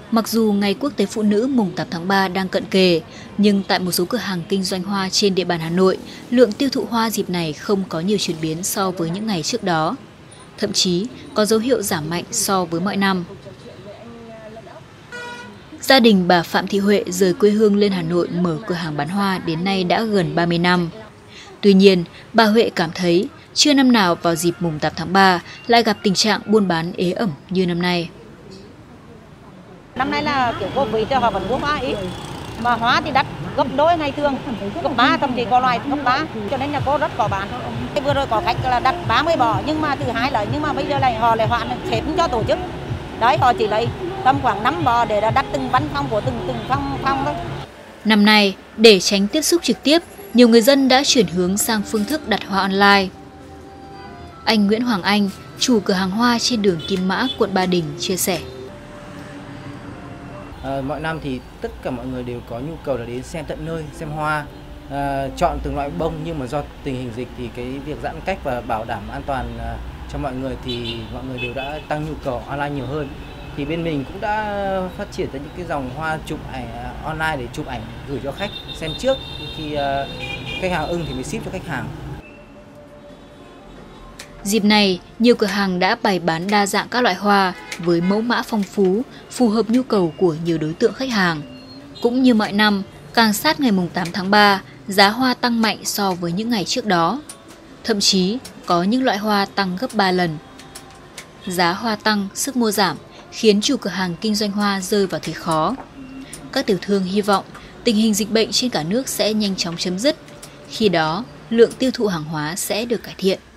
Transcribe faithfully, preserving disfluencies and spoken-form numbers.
Mặc dù Ngày Quốc tế Phụ nữ mùng tám tháng ba đang cận kề, nhưng tại một số cửa hàng kinh doanh hoa trên địa bàn Hà Nội, lượng tiêu thụ hoa dịp này không có nhiều chuyển biến so với những ngày trước đó. Thậm chí có dấu hiệu giảm mạnh so với mọi năm. Gia đình bà Phạm Thị Huệ rời quê hương lên Hà Nội mở cửa hàng bán hoa đến nay đã gần ba mươi năm. Tuy nhiên, bà Huệ cảm thấy chưa năm nào vào dịp mùng tám tháng ba lại gặp tình trạng buôn bán ế ẩm như năm nay. Năm nay là kiểu Covid cho họ vẫn mua hoa ít, mà hoa thì đắt gấp đôi ngày thường, gấp ba, thậm chí có loại gấp ba, cho nên là cô rất có bán. Vừa rồi có khách là đặt ba mươi bó, nhưng mà từ hai lợi, nhưng mà bây giờ lại họ lại hoãn xếp cho tổ chức. Đấy, họ chỉ lấy tầm khoảng năm bó để đặt từng văn phòng của từng từng phòng phòng thôi. Năm nay, để tránh tiếp xúc trực tiếp, nhiều người dân đã chuyển hướng sang phương thức đặt hoa online. Anh Nguyễn Hoàng Anh, chủ cửa hàng hoa trên đường Kim Mã, quận Ba Đình chia sẻ. À, mọi năm thì tất cả mọi người đều có nhu cầu là đến xem tận nơi, xem hoa, à, chọn từng loại bông, nhưng mà do tình hình dịch thì cái việc giãn cách và bảo đảm an toàn à, cho mọi người thì mọi người đều đã tăng nhu cầu online nhiều hơn. Thì bên mình cũng đã phát triển ra những cái dòng hoa chụp ảnh online để chụp ảnh gửi cho khách xem trước, khi à, khách hàng ưng thì mới ship cho khách hàng. Dịp này, nhiều cửa hàng đã bày bán đa dạng các loại hoa với mẫu mã phong phú, phù hợp nhu cầu của nhiều đối tượng khách hàng. Cũng như mọi năm, càng sát ngày mùng tám tháng ba, giá hoa tăng mạnh so với những ngày trước đó. Thậm chí, có những loại hoa tăng gấp ba lần. Giá hoa tăng, sức mua giảm, khiến chủ cửa hàng kinh doanh hoa rơi vào thế khó. Các tiểu thương hy vọng tình hình dịch bệnh trên cả nước sẽ nhanh chóng chấm dứt. Khi đó, lượng tiêu thụ hàng hóa sẽ được cải thiện.